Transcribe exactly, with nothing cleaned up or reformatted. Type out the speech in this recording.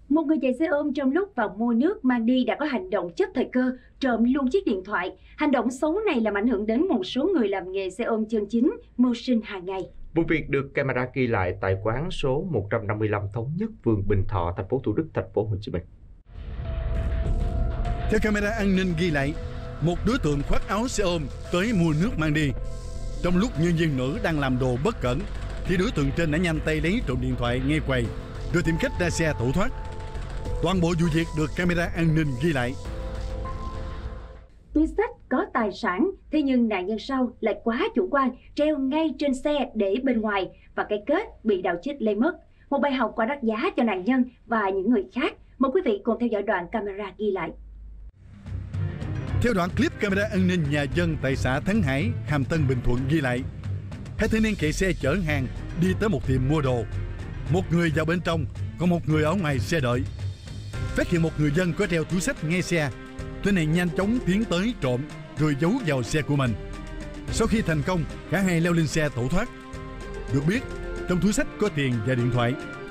Một người chạy xe ôm trong lúc vào mua nước mang đi đã có hành động chất thời cơ, trộm luôn chiếc điện thoại. Hành động xấu này làm ảnh hưởng đến một số người làm nghề xe ôm chân chính, mưu sinh hàng ngày. Vụ việc được camera ghi lại tại quán số một trăm năm mươi lăm Thống Nhất, phường Bình Thọ, thành phố Thủ Đức, thành phố Hồ Chí Minh. Theo camera an ninh ghi lại, một đối tượng khoác áo xe ôm tới mua nước mang đi. Trong lúc nhân viên nữ đang làm đồ bất cẩn, thì đối tượng trên đã nhanh tay lấy trộm điện thoại ngay quầy, rồi tìm cách ra xe tẩu thoát. Toàn bộ vụ việc được camera an ninh ghi lại. Túi xách có tài sản, thế nhưng nạn nhân sau lại quá chủ quan, treo ngay trên xe để bên ngoài và cái kết bị đào chích lấy mất. Một bài học quá đắt giá cho nạn nhân và những người khác. Mời quý vị cùng theo dõi đoạn camera ghi lại. Theo đoạn clip camera an ninh nhà dân tại xã Thắng Hải, Hàm Tân, Bình Thuận ghi lại, hai thanh niên chạy xe chở hàng đi tới một tiệm mua đồ. Một người vào bên trong, còn một người ở ngoài xe đợi. Phát hiện một người dân có treo túi xách ngay xe, tên này nhanh chóng tiến tới trộm rồi giấu vào xe của mình. Sau khi thành công, cả hai leo lên xe tẩu thoát. Được biết, trong túi xách có tiền và điện thoại.